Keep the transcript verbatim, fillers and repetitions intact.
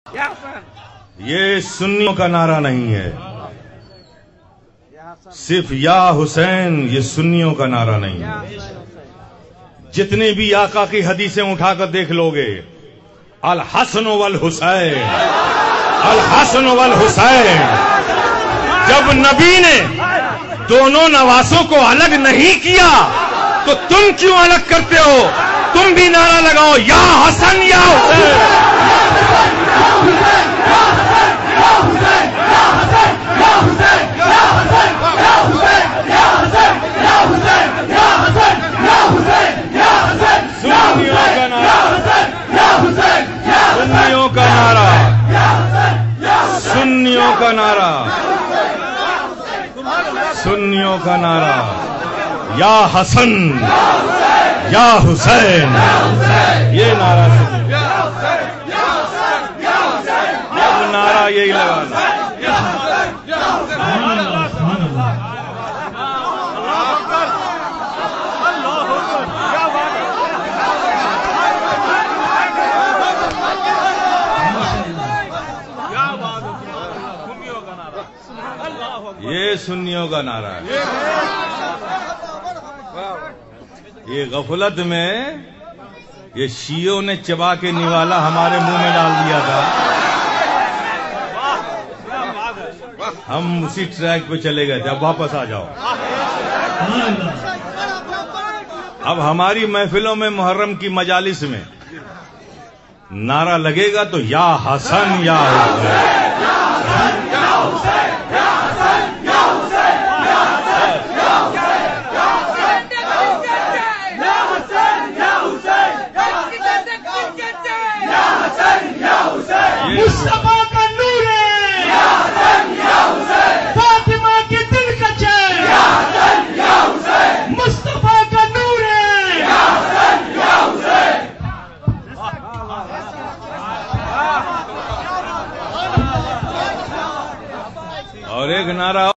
یہ سنیوں کا نعرہ نہیں ہے، صرف یا حسین یہ سنیوں کا نعرہ نہیں ہے۔ جتنے بھی آقا کی حدیثیں اٹھا کر دیکھ لو گے، الحسن والحسین الحسن والحسین، جب نبی نے دونوں نواسوں کو الگ نہیں کیا تو تم کیوں الگ کرتے ہو؟ تم بھی نعرہ لگاؤ، یا حسن یا حسین۔ سنیوں کا نعرہ، سنیوں کا نعرہ، سنیوں کا نعرہ، یا حسن یا حسین، یہ نعرہ اب نعرہ یہی لگانا۔ یہ سنیوں کا نعرہ ہے۔ یہ غفلت میں یہ شیعوں نے چبا کے نوالا ہمارے منہ میں ڈال دیا تھا، ہم اسی ٹریک پہ چلے گئے تھے۔ اب واپس آ جاؤ۔ اب ہماری محفلوں میں محرم کی مجالس میں نعرہ لگے گا تو یا حسن یا حسین۔ مصطفیٰ کا نور ہے، یا حسین یا حسین، فاطمہ کے دل کا چین، یا حسین یا حسین، مصطفیٰ کا نور ہے، یا حسین یا حسین۔ اور ایک نعرہ